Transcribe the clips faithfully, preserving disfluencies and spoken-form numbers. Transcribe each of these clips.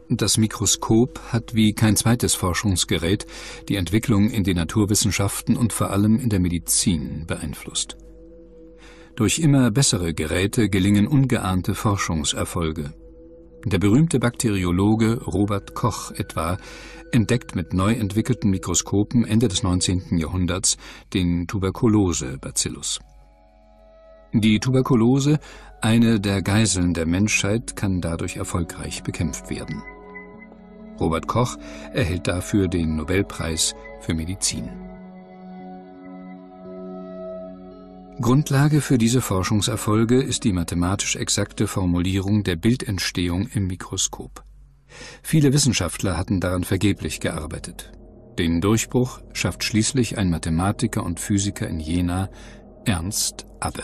Das Mikroskop hat wie kein zweites Forschungsgerät die Entwicklung in den Naturwissenschaften und vor allem in der Medizin beeinflusst. Durch immer bessere Geräte gelingen ungeahnte Forschungserfolge. Der berühmte Bakteriologe Robert Koch etwa entdeckt mit neu entwickelten Mikroskopen Ende des neunzehnten Jahrhunderts den Tuberkulose-Bacillus. Die Tuberkulose, eine der Geiseln der Menschheit, kann dadurch erfolgreich bekämpft werden. Robert Koch erhält dafür den Nobelpreis für Medizin. Grundlage für diese Forschungserfolge ist die mathematisch exakte Formulierung der Bildentstehung im Mikroskop. Viele Wissenschaftler hatten daran vergeblich gearbeitet. Den Durchbruch schafft schließlich ein Mathematiker und Physiker in Jena, Ernst Abbe.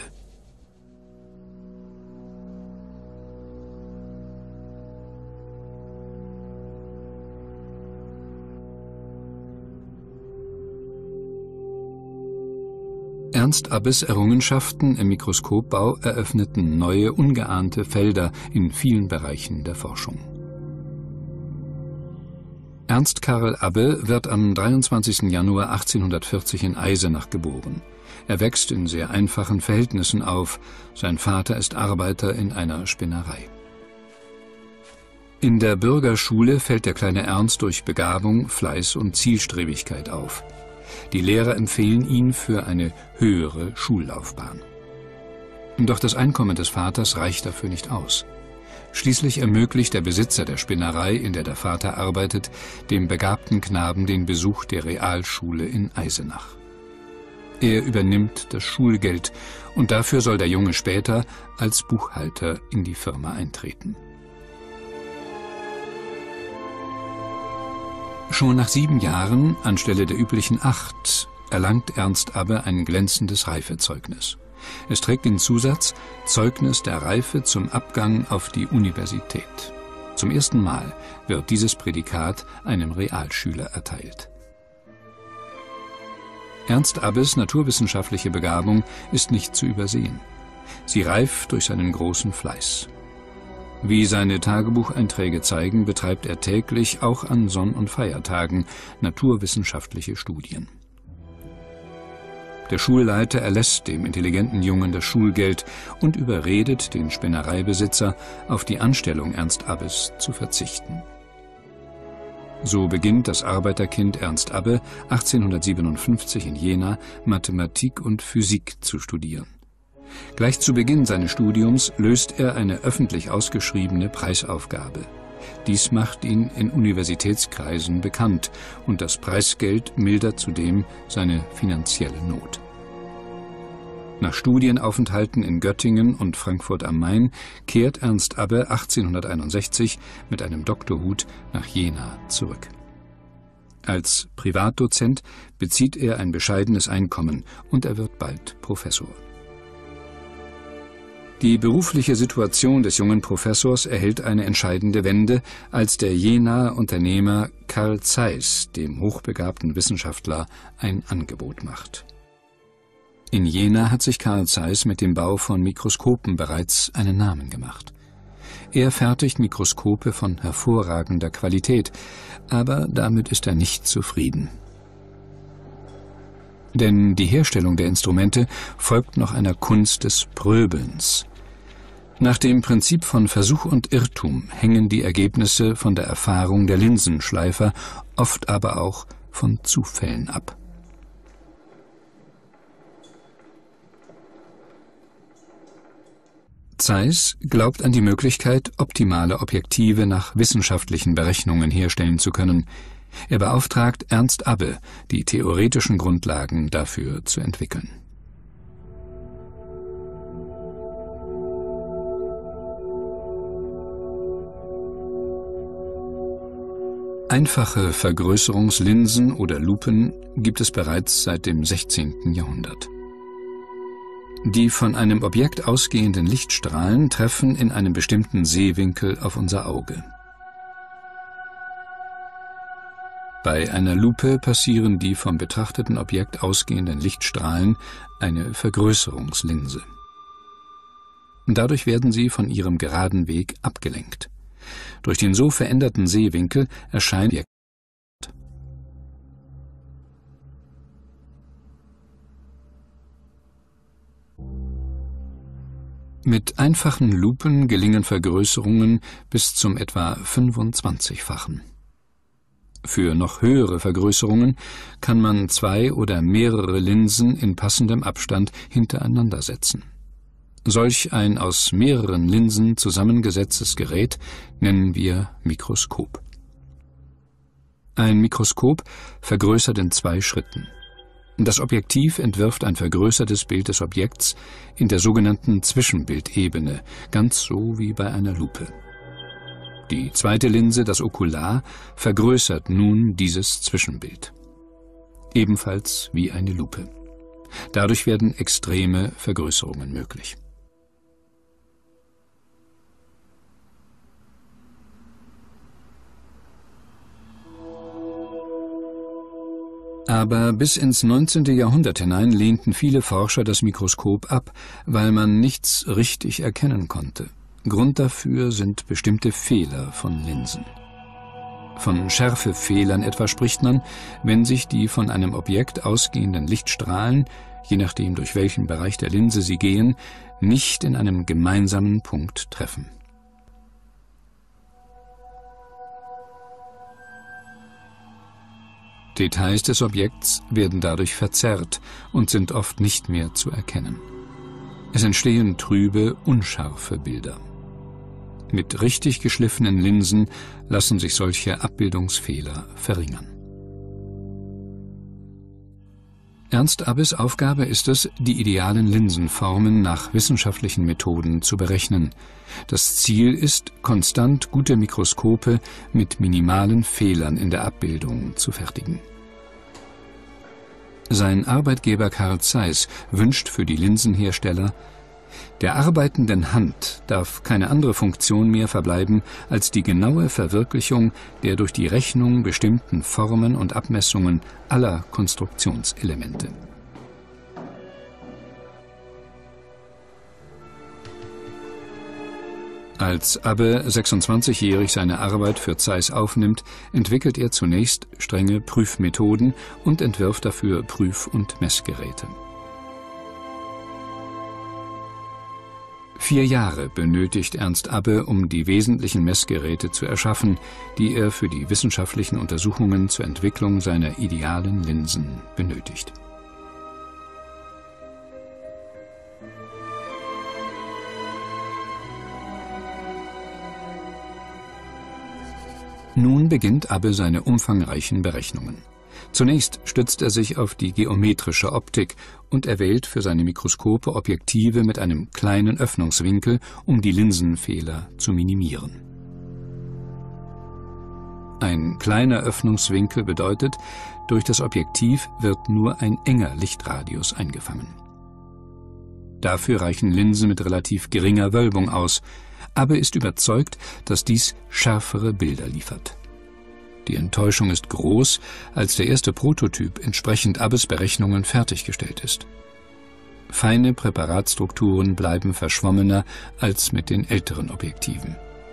Ernst Abbes Errungenschaften im Mikroskopbau eröffneten neue, ungeahnte Felder in vielen Bereichen der Forschung. Ernst Karl Abbe wird am dreiundzwanzigsten Januar achtzehnhundertvierzig in Eisenach geboren. Er wächst in sehr einfachen Verhältnissen auf. Sein Vater ist Arbeiter in einer Spinnerei. In der Bürgerschule fällt der kleine Ernst durch Begabung, Fleiß und Zielstrebigkeit auf. Die Lehrer empfehlen ihn für eine höhere Schullaufbahn. Doch das Einkommen des Vaters reicht dafür nicht aus. Schließlich ermöglicht der Besitzer der Spinnerei, in der der Vater arbeitet, dem begabten Knaben den Besuch der Realschule in Eisenach. Er übernimmt das Schulgeld und dafür soll der Junge später als Buchhalter in die Firma eintreten. Schon nach sieben Jahren, anstelle der üblichen acht, erlangt Ernst Abbe ein glänzendes Reifezeugnis. Es trägt den Zusatz Zeugnis der Reife zum Abgang auf die Universität. Zum ersten Mal wird dieses Prädikat einem Realschüler erteilt. Ernst Abbes naturwissenschaftliche Begabung ist nicht zu übersehen. Sie reift durch seinen großen Fleiß. Wie seine Tagebucheinträge zeigen, betreibt er täglich, auch an Sonn- und Feiertagen, naturwissenschaftliche Studien. Der Schulleiter erlässt dem intelligenten Jungen das Schulgeld und überredet den Spinnereibesitzer, auf die Anstellung Ernst Abbes zu verzichten. So beginnt das Arbeiterkind Ernst Abbe achtzehnhundertsiebenundfünfzig in Jena Mathematik und Physik zu studieren. Gleich zu Beginn seines Studiums löst er eine öffentlich ausgeschriebene Preisaufgabe. Dies macht ihn in Universitätskreisen bekannt und das Preisgeld mildert zudem seine finanzielle Not. Nach Studienaufenthalten in Göttingen und Frankfurt am Main kehrt Ernst Abbe achtzehnhunderteinundsechzig mit einem Doktorhut nach Jena zurück. Als Privatdozent bezieht er ein bescheidenes Einkommen und er wird bald Professor. Die berufliche Situation des jungen Professors erhält eine entscheidende Wende, als der Jenaer Unternehmer Carl Zeiss dem hochbegabten Wissenschaftler ein Angebot macht. In Jena hat sich Carl Zeiss mit dem Bau von Mikroskopen bereits einen Namen gemacht. Er fertigt Mikroskope von hervorragender Qualität, aber damit ist er nicht zufrieden. Denn die Herstellung der Instrumente folgt noch einer Kunst des Pröbelns. Nach dem Prinzip von Versuch und Irrtum hängen die Ergebnisse von der Erfahrung der Linsenschleifer, oft aber auch von Zufällen ab. Zeiss glaubt an die Möglichkeit, optimale Objektive nach wissenschaftlichen Berechnungen herstellen zu können. Er beauftragt Ernst Abbe, die theoretischen Grundlagen dafür zu entwickeln. Einfache Vergrößerungslinsen oder Lupen gibt es bereits seit dem sechzehnten Jahrhundert. Die von einem Objekt ausgehenden Lichtstrahlen treffen in einem bestimmten Sehwinkel auf unser Auge. Bei einer Lupe passieren die vom betrachteten Objekt ausgehenden Lichtstrahlen eine Vergrößerungslinse. Dadurch werden sie von ihrem geraden Weg abgelenkt. Durch den so veränderten Sehwinkel erscheint ihr Mit einfachen Lupen gelingen Vergrößerungen bis zum etwa fünfundzwanzigfachen. Für noch höhere Vergrößerungen kann man zwei oder mehrere Linsen in passendem Abstand hintereinander setzen. Solch ein aus mehreren Linsen zusammengesetztes Gerät nennen wir Mikroskop. Ein Mikroskop vergrößert in zwei Schritten. Das Objektiv entwirft ein vergrößertes Bild des Objekts in der sogenannten Zwischenbildebene, ganz so wie bei einer Lupe. Die zweite Linse, das Okular, vergrößert nun dieses Zwischenbild. Ebenfalls wie eine Lupe. Dadurch werden extreme Vergrößerungen möglich. Aber bis ins neunzehnte Jahrhundert hinein lehnten viele Forscher das Mikroskop ab, weil man nichts richtig erkennen konnte. Grund dafür sind bestimmte Fehler von Linsen. Von Schärfefehlern etwa spricht man, wenn sich die von einem Objekt ausgehenden Lichtstrahlen, je nachdem durch welchen Bereich der Linse sie gehen, nicht in einem gemeinsamen Punkt treffen. Details des Objekts werden dadurch verzerrt und sind oft nicht mehr zu erkennen. Es entstehen trübe, unscharfe Bilder. Mit richtig geschliffenen Linsen lassen sich solche Abbildungsfehler verringern. Ernst Abbes Aufgabe ist es, die idealen Linsenformen nach wissenschaftlichen Methoden zu berechnen. Das Ziel ist, konstant gute Mikroskope mit minimalen Fehlern in der Abbildung zu fertigen. Sein Arbeitgeber Carl Zeiss wünscht für die Linsenhersteller: Der arbeitenden Hand darf keine andere Funktion mehr verbleiben als die genaue Verwirklichung der durch die Rechnung bestimmten Formen und Abmessungen aller Konstruktionselemente. Als Abbe sechsundzwanzigjährig seine Arbeit für Zeiss aufnimmt, entwickelt er zunächst strenge Prüfmethoden und entwirft dafür Prüf- und Messgeräte. Vier Jahre benötigt Ernst Abbe, um die wesentlichen Messgeräte zu erschaffen, die er für die wissenschaftlichen Untersuchungen zur Entwicklung seiner idealen Linsen benötigt. Nun beginnt Abbe seine umfangreichen Berechnungen. Zunächst stützt er sich auf die geometrische Optik und erwählt für seine Mikroskope Objektive mit einem kleinen Öffnungswinkel, um die Linsenfehler zu minimieren. Ein kleiner Öffnungswinkel bedeutet, durch das Objektiv wird nur ein enger Lichtradius eingefangen. Dafür reichen Linsen mit relativ geringer Wölbung aus. Abbe ist überzeugt, dass dies schärfere Bilder liefert. Die Enttäuschung ist groß, als der erste Prototyp entsprechend Abbes Berechnungen fertiggestellt ist. Feine Präparatstrukturen bleiben verschwommener als mit den älteren Objektiven.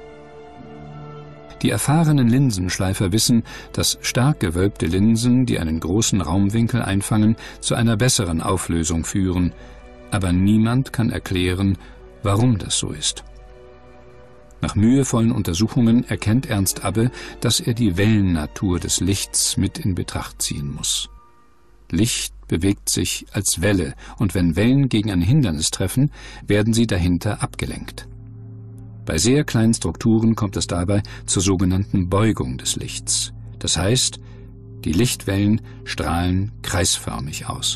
Die erfahrenen Linsenschleifer wissen, dass stark gewölbte Linsen, die einen großen Raumwinkel einfangen, zu einer besseren Auflösung führen, aber niemand kann erklären, warum das so ist. Nach mühevollen Untersuchungen erkennt Ernst Abbe, dass er die Wellennatur des Lichts mit in Betracht ziehen muss. Licht bewegt sich als Welle, und wenn Wellen gegen ein Hindernis treffen, werden sie dahinter abgelenkt. Bei sehr kleinen Strukturen kommt es dabei zur sogenannten Beugung des Lichts. Das heißt, die Lichtwellen strahlen kreisförmig aus.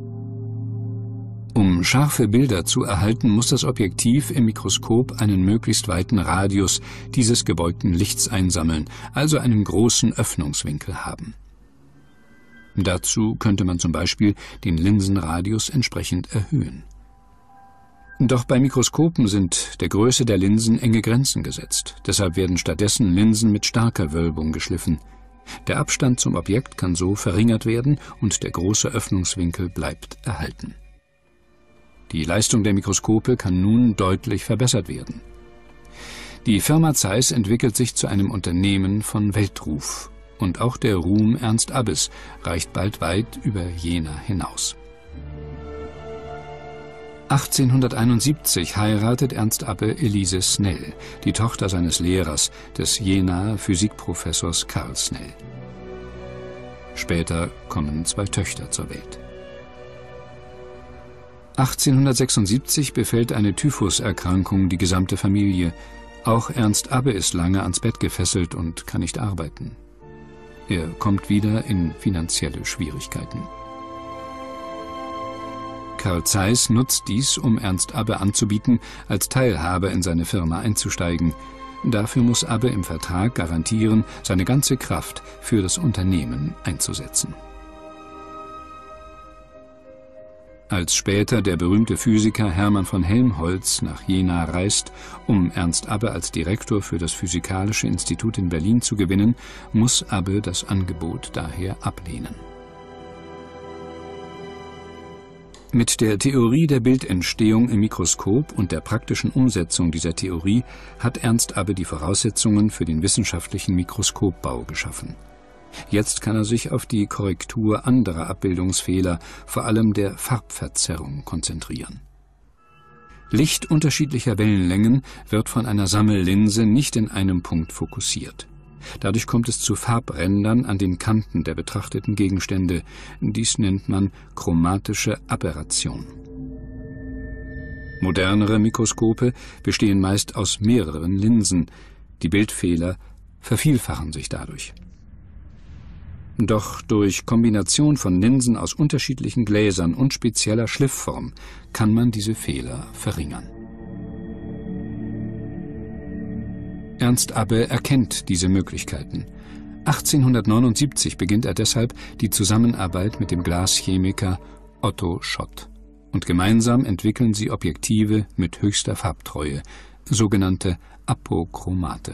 Um scharfe Bilder zu erhalten, muss das Objektiv im Mikroskop einen möglichst weiten Radius dieses gebeugten Lichts einsammeln, also einen großen Öffnungswinkel haben. Dazu könnte man zum Beispiel den Linsenradius entsprechend erhöhen. Doch bei Mikroskopen sind der Größe der Linsen enge Grenzen gesetzt. Deshalb werden stattdessen Linsen mit starker Wölbung geschliffen. Der Abstand zum Objekt kann so verringert werden und der große Öffnungswinkel bleibt erhalten. Die Leistung der Mikroskope kann nun deutlich verbessert werden. Die Firma Zeiss entwickelt sich zu einem Unternehmen von Weltruf. Und auch der Ruhm Ernst Abbes reicht bald weit über Jena hinaus. achtzehnhunderteinundsiebzig heiratet Ernst Abbe Elise Snell, die Tochter seines Lehrers, des Jenaer Physikprofessors Karl Snell. Später kommen zwei Töchter zur Welt. achtzehnhundertsechsundsiebzig befällt eine Typhuserkrankung die gesamte Familie. Auch Ernst Abbe ist lange ans Bett gefesselt und kann nicht arbeiten. Er kommt wieder in finanzielle Schwierigkeiten. Carl Zeiss nutzt dies, um Ernst Abbe anzubieten, als Teilhaber in seine Firma einzusteigen. Dafür muss Abbe im Vertrag garantieren, seine ganze Kraft für das Unternehmen einzusetzen. Als später der berühmte Physiker Hermann von Helmholtz nach Jena reist, um Ernst Abbe als Direktor für das Physikalische Institut in Berlin zu gewinnen, muss Abbe das Angebot daher ablehnen. Mit der Theorie der Bildentstehung im Mikroskop und der praktischen Umsetzung dieser Theorie hat Ernst Abbe die Voraussetzungen für den wissenschaftlichen Mikroskopbau geschaffen. Jetzt kann er sich auf die Korrektur anderer Abbildungsfehler, vor allem der Farbverzerrung, konzentrieren. Licht unterschiedlicher Wellenlängen wird von einer Sammellinse nicht in einem Punkt fokussiert. Dadurch kommt es zu Farbrändern an den Kanten der betrachteten Gegenstände. Dies nennt man chromatische Aberration. Modernere Mikroskope bestehen meist aus mehreren Linsen. Die Bildfehler vervielfachen sich dadurch. Doch durch Kombination von Linsen aus unterschiedlichen Gläsern und spezieller Schliffform kann man diese Fehler verringern. Ernst Abbe erkennt diese Möglichkeiten. achtzehnhundertneunundsiebzig beginnt er deshalb die Zusammenarbeit mit dem Glaschemiker Otto Schott. Und gemeinsam entwickeln sie Objektive mit höchster Farbtreue, sogenannte Apochromate.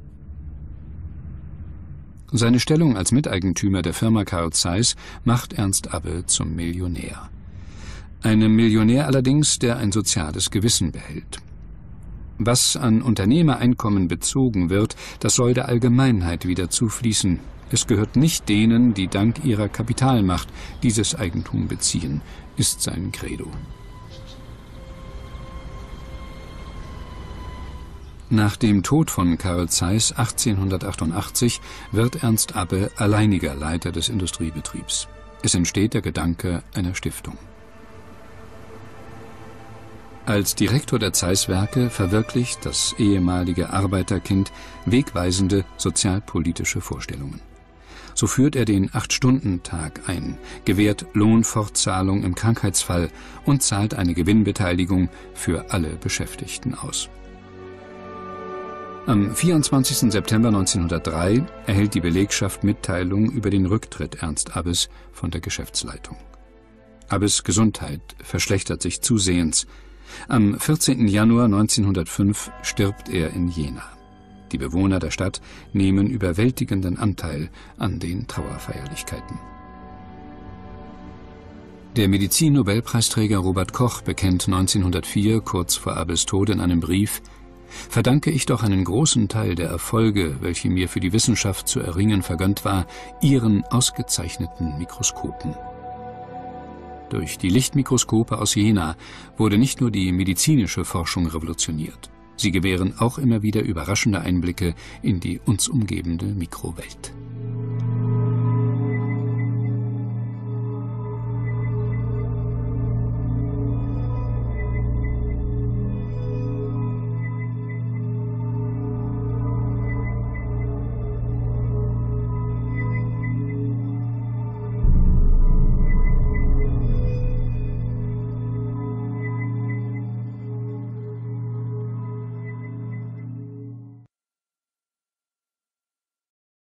Seine Stellung als Miteigentümer der Firma Carl Zeiss macht Ernst Abbe zum Millionär. Einem Millionär allerdings, der ein soziales Gewissen behält. Was an Unternehmereinkommen bezogen wird, das soll der Allgemeinheit wieder zufließen. Es gehört nicht denen, die dank ihrer Kapitalmacht dieses Eigentum beziehen, ist sein Credo. Nach dem Tod von Carl Zeiss achtzehnhundertachtundachtzig wird Ernst Abbe alleiniger Leiter des Industriebetriebs. Es entsteht der Gedanke einer Stiftung. Als Direktor der Zeiss-Werke verwirklicht das ehemalige Arbeiterkind wegweisende sozialpolitische Vorstellungen. So führt er den Acht-Stunden-Tag ein, gewährt Lohnfortzahlung im Krankheitsfall und zahlt eine Gewinnbeteiligung für alle Beschäftigten aus. Am vierundzwanzigsten September neunzehnhundertdrei erhält die Belegschaft Mitteilung über den Rücktritt Ernst Abbes von der Geschäftsleitung. Abbes Gesundheit verschlechtert sich zusehends. Am vierzehnten Januar neunzehnhundertfünf stirbt er in Jena. Die Bewohner der Stadt nehmen überwältigenden Anteil an den Trauerfeierlichkeiten. Der Medizin-Nobelpreisträger Robert Koch bekennt neunzehnhundertvier, kurz vor Abbes Tod, in einem Brief: Verdanke ich doch einen großen Teil der Erfolge, welche mir für die Wissenschaft zu erringen vergönnt war, Ihren ausgezeichneten Mikroskopen. Durch die Lichtmikroskope aus Jena wurde nicht nur die medizinische Forschung revolutioniert. Sie gewähren auch immer wieder überraschende Einblicke in die uns umgebende Mikrowelt.